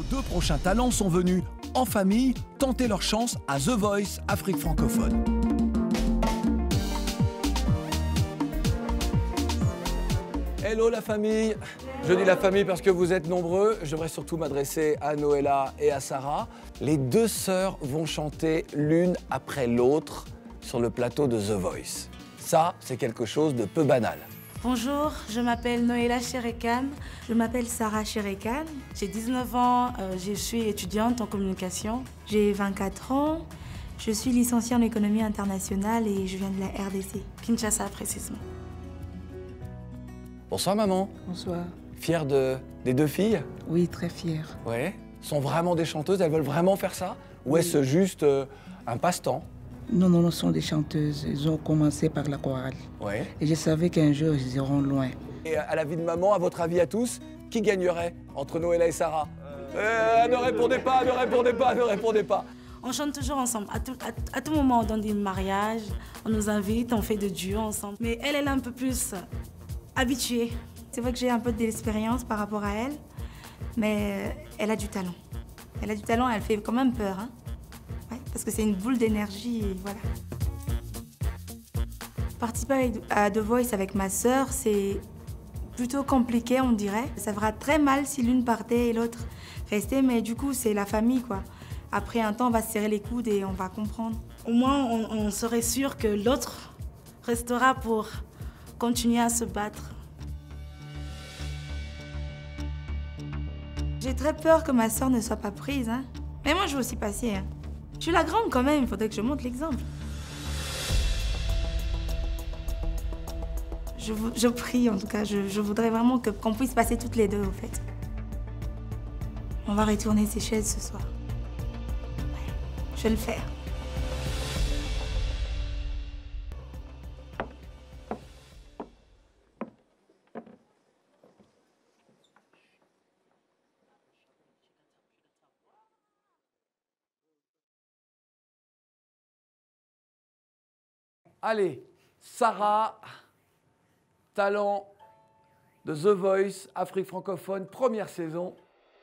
2 prochains talents sont venus en famille tenter leur chance à The Voice Afrique francophone. Hello la famille. Je dis la famille parce que vous êtes nombreux. J'aimerais surtout m'adresser à Noëlla et à Sarah. Les 2 sœurs vont chanter l'une après l'autre sur le plateau de The Voice. Ça, c'est quelque chose de peu banal. Bonjour, je m'appelle Noëlla Cherekan. Je m'appelle Sarah Cherekan. J'ai 19 ans, je suis étudiante en communication. J'ai 24 ans. Je suis licenciée en économie internationale et je viens de la RDC, Kinshasa précisément. Bonsoir maman. Bonsoir. Fière des 2 filles? Oui, très fière. Ouais. Sont vraiment des chanteuses? Elles veulent vraiment faire ça? Ou est-ce juste un passe-temps? Non, non, non, sont des chanteuses. Ils ont commencé par la chorale. Ouais. Et je savais qu'un jour, ils iront loin. Et à la vie de maman, à votre avis à tous, qui gagnerait entre Noëlla et Sarah? Ne répondez pas, ne répondez pas, ne répondez pas. On chante toujours ensemble. À tout moment, on donne des mariages, on nous invite, on fait des duos ensemble. Mais elle est un peu plus habituée. C'est vrai que j'ai un peu d'expérience par rapport à elle, mais elle a du talent. Elle a du talent, elle fait quand même peur. Hein. Ouais, parce que c'est une boule d'énergie, et voilà. Participer à The Voice avec ma sœur, c'est plutôt compliqué, on dirait. Ça fera très mal si l'une partait et l'autre restait, mais du coup, c'est la famille, quoi. Après un temps, on va se serrer les coudes et on va comprendre. Au moins, on serait sûr que l'autre restera pour continuer à se battre. J'ai très peur que ma sœur ne soit pas prise, hein. Mais moi, je veux aussi passer, hein. Je suis la grande quand même, il faudrait que je montre l'exemple. Je prie, en tout cas, je voudrais vraiment qu'on puisse passer toutes les 2, au fait. On va retourner ces chaises ce soir. Ouais, je vais le faire. Allez, Sarah, talent de The Voice Afrique francophone, première saison.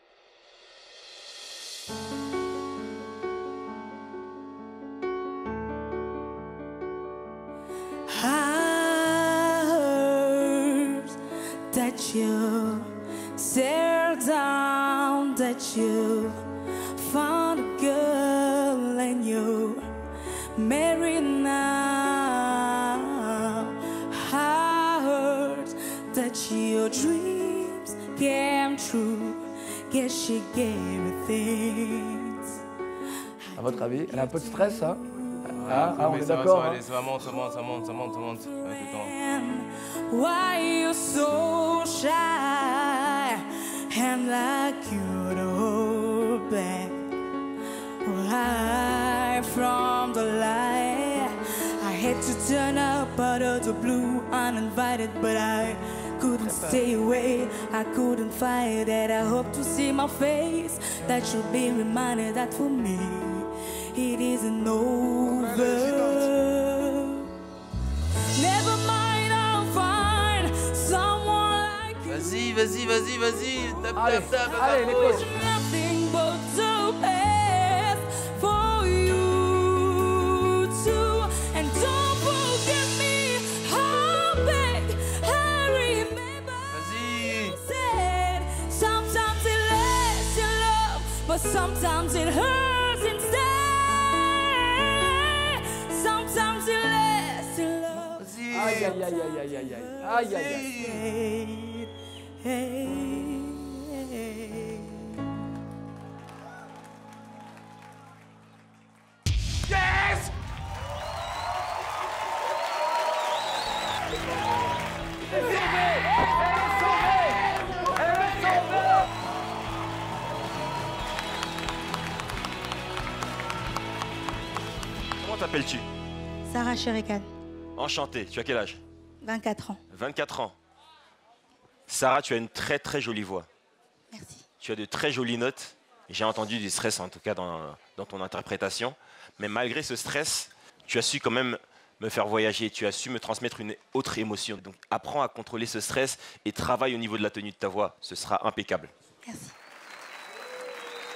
I heard that you settled down, that you found a girl and you're married now. I heard that your dreams came true. Guess she gave you things. À votre avis, elle a un peu de stress, hein? On est ça d'accord. va, ça monte, ça monte, ça monte, ça monte, ça monte. Ouais, tout le temps. Why you so shy and like you to hold back? Right from the light, I had to turn up out of the blue, uninvited, but I couldn't stay away. I couldn't fight it. I hope to see my face, that you'll be reminded that for me it isn't over. Never mind, I'll find someone like you. Vas-y, vas-y, vas-y, vas-y. Tape, Allez, tape, tape. allez, les coachs. Nothing but the best for you too. And don't forget me, oh babe, I remember Vas-y. you said sometimes it lasts in love, but sometimes it hurts instead. Sometimes it lasts in love. Vas-y. Aïe, aïe, aïe, aïe, aïe, aïe, aïe, aïe, aïe. Hey, hey. Yes! Elle est sauvée! Elle est sauvée! Elle est sauvée! Comment t'appelles-tu? Sarah Cherekan, Enchanté. Tu as quel âge? 24 ans. 24 ans. Sarah, tu as une très très jolie voix. Merci. Tu as de très jolies notes. J'ai entendu du stress en tout cas dans ton interprétation. Mais malgré ce stress, tu as su quand même me faire voyager. Tu as su me transmettre une autre émotion. Donc apprends à contrôler ce stress et travaille au niveau de la tenue de ta voix. Ce sera impeccable. Merci.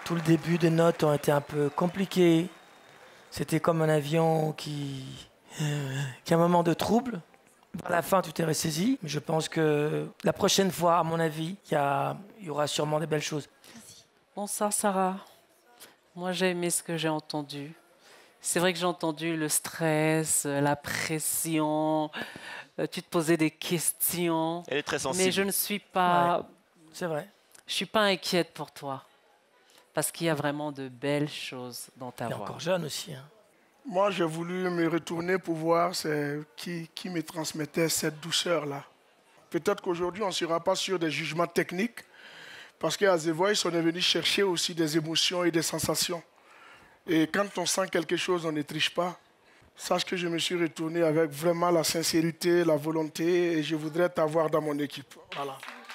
Tout le début des notes ont été un peu compliqués. C'était comme un avion qui a un moment de trouble. À la fin, tu t'es ressaisi. Mais je pense que la prochaine fois, à mon avis, il y aura sûrement des belles choses. Bonsoir Sarah. Moi j'ai aimé ce que j'ai entendu. C'est vrai que j'ai entendu le stress, la pression, tu te posais des questions. Elle est très sensible. Mais je ne suis pas... Ouais, c'est vrai. Je suis pas inquiète pour toi. Parce qu'il y a vraiment de belles choses dans ta Elle est voix. encore jeune aussi. Hein. Moi, j'ai voulu me retourner pour voir qui me transmettait cette douceur-là. Peut-être qu'aujourd'hui, on ne sera pas sur des jugements techniques, parce qu'à The Voice, on est venu chercher aussi des émotions et des sensations. Et quand on sent quelque chose, on ne triche pas. Sache que je me suis retourné avec vraiment la sincérité, la volonté, et je voudrais t'avoir dans mon équipe. Voilà.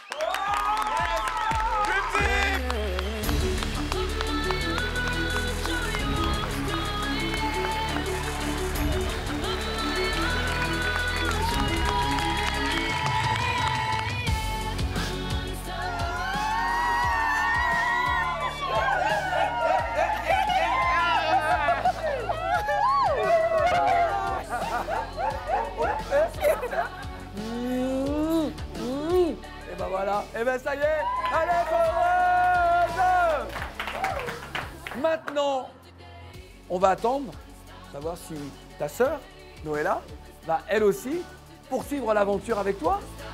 Et ben voilà, et ben ça y est, elle est heureuse. Maintenant, on va attendre, savoir si ta sœur, Noëlla, va elle aussi poursuivre l'aventure avec toi.